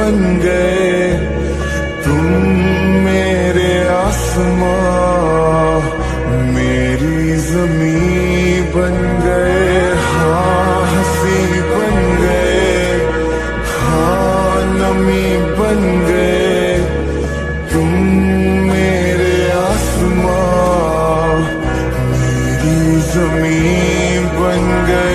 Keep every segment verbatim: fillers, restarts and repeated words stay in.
बन गए, तुम मेरे आसमां मेरी ज़मीं बन गए। हाँ हंसी बन गए, हाँ नमी बन गए, तुम मेरे आसमां मेरी ज़मीं बन गए।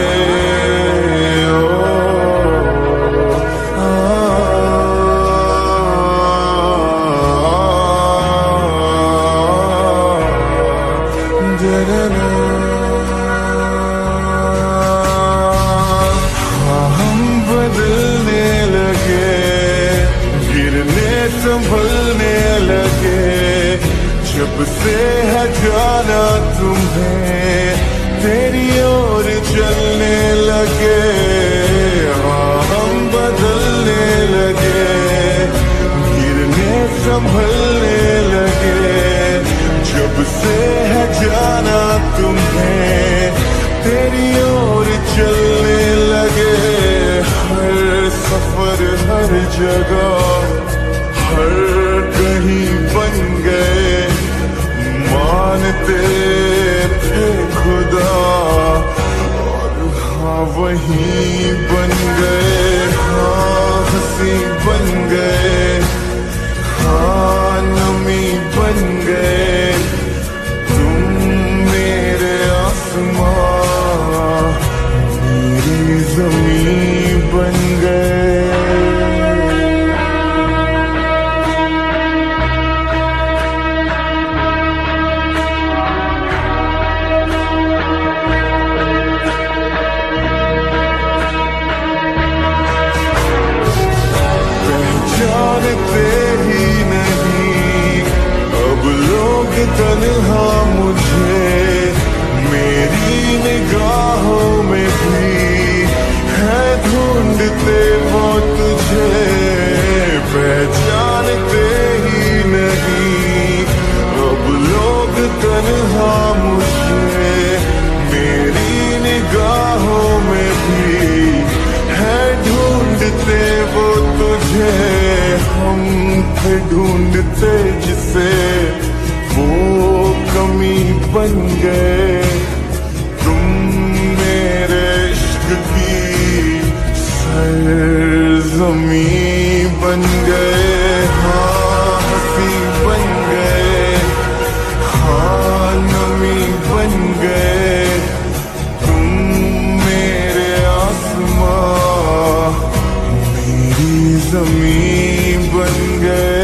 हाँ हम बदलने लगे, गिरने संभलने लगे, जब से है जाना तुम्हें तेरी ओर चलने लगे। हाँ हम बदलने लगे, गिरने संभलने लगे, जब से है जाना तुम्हें तेरी ओर चलने लगे। हर सफर हर जगह हर कहीं बन गए, मानते थे खुदा और हाँ वहीं बन गए। हाँ हंसी बन गए, हाँ नमी बन गए, तुम मेरे आसमां मेरी ज़मीं बन गए। जानते ही नहीं अब लोग तन्हा मुझे, मेरी निगाहों में भी है ढूंढते वो तुझे। पहचानते ही नहीं अब लोग तन्हा मुझे, मेरी निगाहों में भी है ढूंढते वो तुझे। हम थे ढूंढते जिसे वो कमी बन गए, तुम मेरे इश्क की सरज़मीं बन गए। हाँ हंसी बन गए, हाँ नमी बन गए, तुम मेरे आसमां मेरी ज़मीं बन गए।